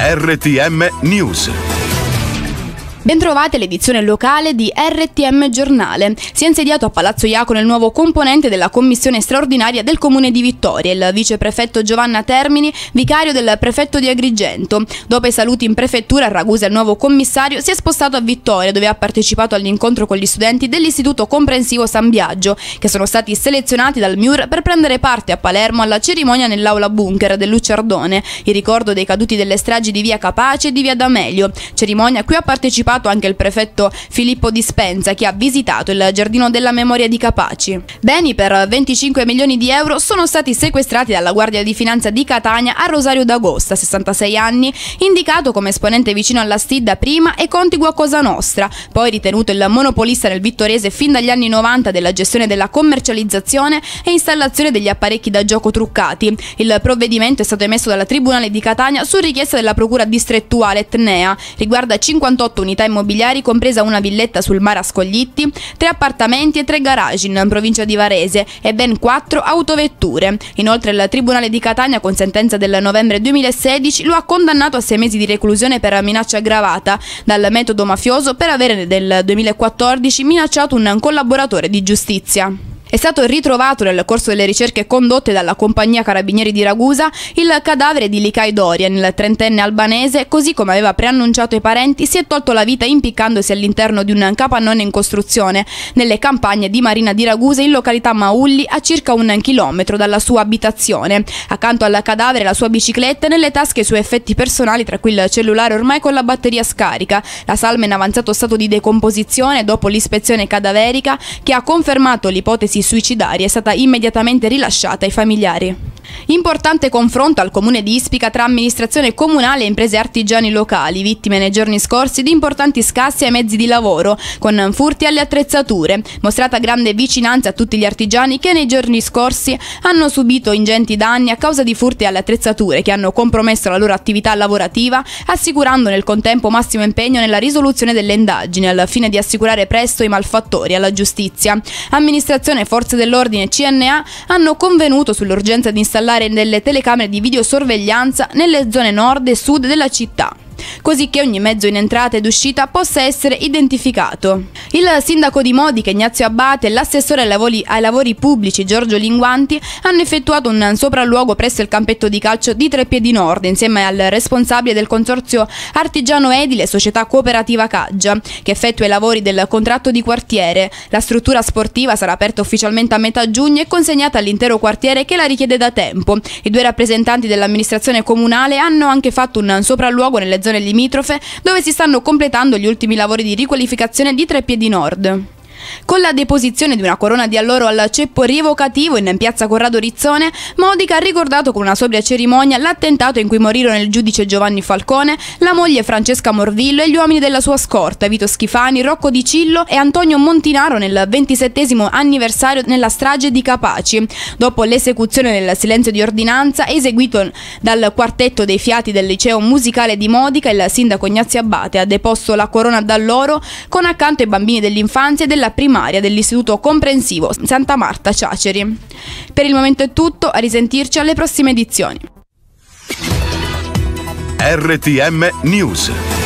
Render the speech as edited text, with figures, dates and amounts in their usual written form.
RTM News. Bentrovati all'edizione locale di RTM Giornale. Si è insediato a Palazzo Iacone il nuovo componente della commissione straordinaria del Comune di Vittoria, il viceprefetto Giovanna Termini, vicario del prefetto di Agrigento. Dopo i saluti in prefettura, a Ragusa il nuovo commissario si è spostato a Vittoria, dove ha partecipato all'incontro con gli studenti dell'Istituto Comprensivo San Biagio, che sono stati selezionati dal MIUR per prendere parte a Palermo alla cerimonia nell'aula bunker del Lucciardone, in ricordo dei caduti delle stragi di via Capace e di via D'Amelio, cerimonia a cui ha partecipato anche il prefetto Filippo Dispenza, che ha visitato il giardino della memoria di Capaci. Beni per 25 milioni di euro sono stati sequestrati dalla Guardia di Finanza di Catania a Rosario D'Agosta, 66 anni, indicato come esponente vicino alla Stidda prima e contiguo a Cosa Nostra, poi ritenuto il monopolista nel vittoriese fin dagli anni 90 della gestione della commercializzazione e installazione degli apparecchi da gioco truccati. Il provvedimento è stato emesso dal Tribunale di Catania su richiesta della Procura distrettuale Etnea, riguarda 58 unità immobiliari, compresa una villetta sul mare a Scoglitti, 3 appartamenti e 3 garage in provincia di Varese e ben 4 autovetture. Inoltre il Tribunale di Catania, con sentenza del novembre 2016, lo ha condannato a 6 mesi di reclusione per minaccia aggravata dal metodo mafioso per avere nel 2014 minacciato un collaboratore di giustizia. È stato ritrovato nel corso delle ricerche condotte dalla compagnia Carabinieri di Ragusa il cadavere di Likai Dorian, il trentenne albanese, così come aveva preannunciato ai parenti, si è tolto la vita impiccandosi all'interno di un capannone in costruzione nelle campagne di Marina di Ragusa in località Maulli, a circa 1 chilometro dalla sua abitazione. Accanto al cadavere la sua bicicletta e nelle tasche i suoi effetti personali, tra cui il cellulare ormai con la batteria scarica. La salma in avanzato stato di decomposizione dopo l'ispezione cadaverica, che ha confermato l'ipotesi suicidaria, è stata immediatamente rilasciata ai familiari. Importante confronto al comune di Ispica tra amministrazione comunale e imprese artigiani locali, vittime nei giorni scorsi di importanti scassi ai mezzi di lavoro, con furti alle attrezzature. Mostrata grande vicinanza a tutti gli artigiani che nei giorni scorsi hanno subito ingenti danni a causa di furti alle attrezzature che hanno compromesso la loro attività lavorativa, assicurando nel contempo massimo impegno nella risoluzione delle indagini al fine di assicurare presto i malfattori alla giustizia. Amministrazione, forze dell'ordine e CNA hanno convenuto sull'urgenza di installare delle telecamere di videosorveglianza nelle zone nord e sud della città, così che ogni mezzo in entrata ed uscita possa essere identificato. Il sindaco di Modica, Ignazio Abbate, e l'assessore ai lavori pubblici, Giorgio Linguanti, hanno effettuato un sopralluogo presso il campetto di calcio di Trepiedi Nord, insieme al responsabile del consorzio artigiano edile Società Cooperativa Caggia, che effettua i lavori del contratto di quartiere. La struttura sportiva sarà aperta ufficialmente a metà giugno e consegnata all'intero quartiere che la richiede da tempo. I 2 rappresentanti dell'amministrazione comunale hanno anche fatto un sopralluogo nelle zone limitrofe, dove si stanno completando gli ultimi lavori di riqualificazione di Trepiedi Nord. Con la deposizione di una corona di alloro al ceppo rievocativo in piazza Corrado Rizzone, Modica ha ricordato con una sobria cerimonia l'attentato in cui morirono il giudice Giovanni Falcone, la moglie Francesca Morvillo e gli uomini della sua scorta, Vito Schifani, Rocco Di Cillo e Antonio Montinaro, nel 27° anniversario nella strage di Capaci. Dopo l'esecuzione nel silenzio di ordinanza eseguito dal quartetto dei fiati del liceo musicale di Modica, il sindaco Ignazio Abbate ha deposto la corona d'alloro con accanto ai bambini dell'infanzia e della primaria dell'Istituto Comprensivo Santa Marta Ciaceri. Per il momento è tutto, a risentirci alle prossime edizioni. RTM News.